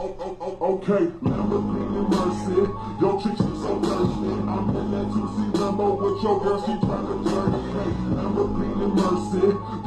Okay, Lamborghini Mercy. Your chick, she so thirsty. I'm in that 2C Lambo with your girl, she tryna turn me. Lamborghini Mercy.